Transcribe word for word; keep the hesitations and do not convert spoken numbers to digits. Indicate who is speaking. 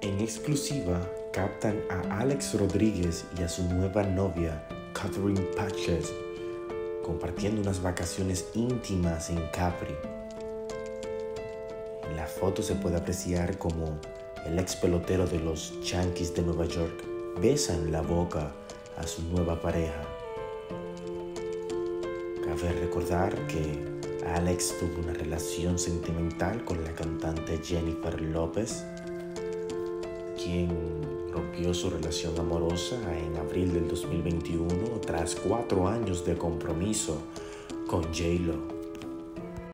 Speaker 1: En exclusiva, captan a Alex Rodríguez y a su nueva novia, Catherine Patches, compartiendo unas vacaciones íntimas en Capri. En la foto se puede apreciar como el ex pelotero de los Yankees de Nueva York besa en la boca a su nueva pareja. Cabe recordar que Alex tuvo una relación sentimental con la cantante Jennifer López, quien rompió su relación amorosa en abril del dos mil veintiuno tras cuatro años de compromiso con J Lo.